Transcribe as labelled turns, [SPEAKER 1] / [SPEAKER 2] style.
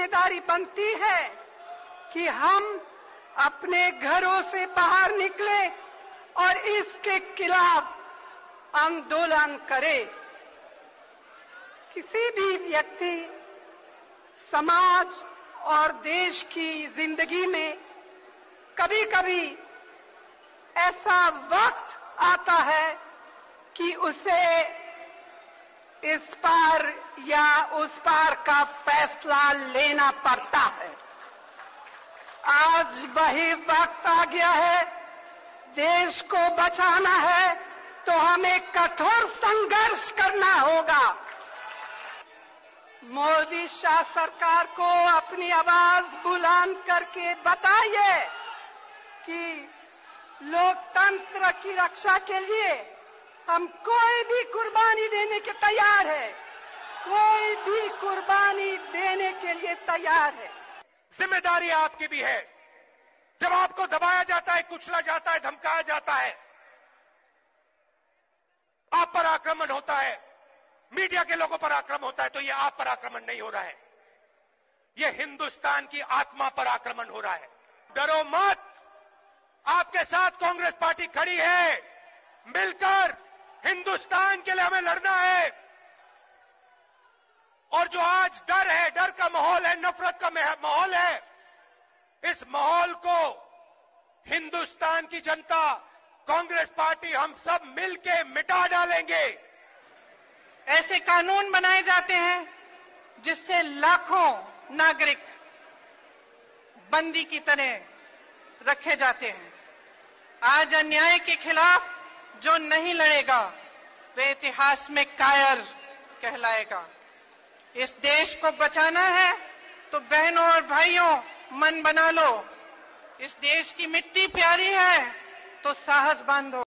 [SPEAKER 1] जिम्मेदारी बनती है कि हम अपने घरों से बाहर निकले और इसके खिलाफ आंदोलन करें। किसी भी व्यक्ति, समाज और देश की जिंदगी में कभी कभी ऐसा वक्त आता है कि उसे इस पार या उस पार का फैसला लेना पड़ता है। आज वही वक्त आ गया है। देश को बचाना है तो हमें कठोर संघर्ष करना होगा। मोदी शाह सरकार को अपनी आवाज बुलंद करके बताइए कि लोकतंत्र की रक्षा के लिए हम कोई भी कुर्बानी देने के तैयार है, कोई भी कुर्बानी देने के लिए तैयार है।
[SPEAKER 2] जिम्मेदारी आपकी भी है। जब आपको दबाया जाता है, कुचला जाता है, धमकाया जाता है, आप पर आक्रमण होता है, मीडिया के लोगों पर आक्रमण होता है, तो ये आप पर आक्रमण नहीं हो रहा है, ये हिंदुस्तान की आत्मा पर आक्रमण हो रहा है। डरो मत, आपके साथ कांग्रेस पार्टी खड़ी है। मिलकर हिंदुस्तान के लिए हमें लड़ना है। और जो आज डर है, डर का माहौल है, नफरत का माहौल है, इस माहौल को हिंदुस्तान की जनता, कांग्रेस पार्टी, हम सब मिलके मिटा डालेंगे।
[SPEAKER 1] ऐसे कानून बनाए जाते हैं जिससे लाखों नागरिक बंदी की तरह रखे जाते हैं। आज अन्याय के खिलाफ जो नहीं लड़ेगा वे इतिहास में कायर कहलाएगा। इस देश को बचाना है तो बहनों और भाइयों मन बना लो। इस देश की मिट्टी प्यारी है तो साहस बांधो।